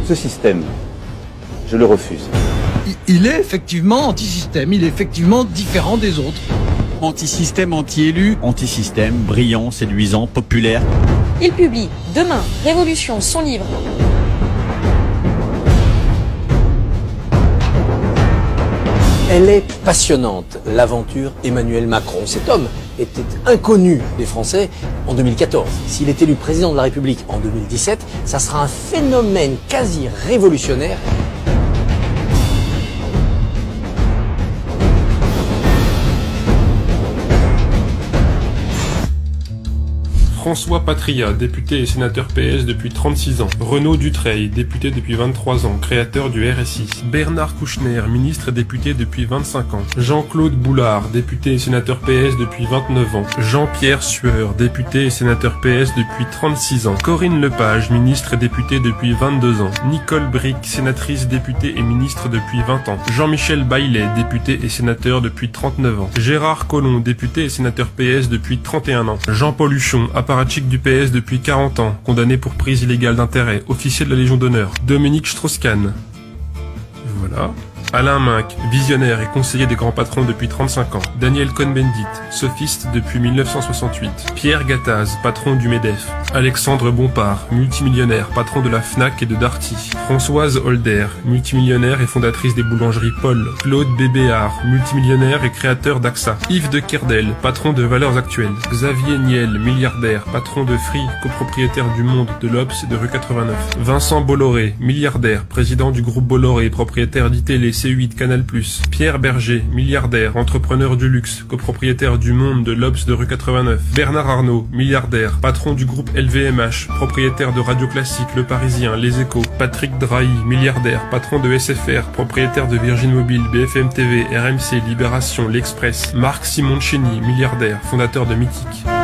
Ce système, je le refuse. Il est effectivement anti-système, il est effectivement différent des autres. Anti-système, anti-élu. Anti-système, brillant, séduisant, populaire. Il publie demain, Révolution, son livre. Elle est passionnante, l'aventure Emmanuel Macron. Cet homme était inconnu des Français en 2014. S'il est élu président de la République en 2017, ça sera un phénomène quasi révolutionnaire. François Patria, député et sénateur PS depuis 36 ans. Renaud Dutreil, député depuis 23 ans, créateur du RSI. Bernard Kouchner, ministre et député depuis 25 ans. Jean-Claude Boulard, député et sénateur PS depuis 29 ans. Jean-Pierre Sueur, député et sénateur PS depuis 36 ans. Corinne Lepage, ministre et députée depuis 22 ans. Nicole Bricq, sénatrice, députée et ministre depuis 20 ans. Jean-Michel Baillet, député et sénateur depuis 39 ans. Gérard Collomb, député et sénateur PS depuis 31 ans. Jean-Paul Huchon, apparatchik du PS depuis 40 ans, condamné pour prise illégale d'intérêt, officier de la Légion d'honneur. Dominique Strauss-Kahn. Voilà. Alain Minck, visionnaire et conseiller des grands patrons depuis 35 ans. Daniel Cohn-Bendit, sophiste depuis 1968. Pierre Gattaz, patron du MEDEF. Alexandre Bompard, multimillionnaire, patron de la Fnac et de Darty. Françoise Holder, multimillionnaire et fondatrice des boulangeries Paul. Claude Bébéard, multimillionnaire et créateur d'AXA. Yves de Kerdel, patron de Valeurs Actuelles. Xavier Niel, milliardaire, patron de Free, copropriétaire du Monde, de l'Obs et de rue 89. Vincent Bolloré, milliardaire, président du groupe Bolloré, propriétaire d'ITélé, C8, Canal+. Pierre Berger, milliardaire, entrepreneur du luxe, copropriétaire du Monde, de l'Obs de rue 89. Bernard Arnault, milliardaire, patron du groupe LVMH, propriétaire de Radio Classique, Le Parisien, Les Échos. Patrick Drahi, milliardaire, patron de SFR, propriétaire de Virgin Mobile, BFM TV, RMC, Libération, L'Express. Marc Simoncini, milliardaire, fondateur de Mythique.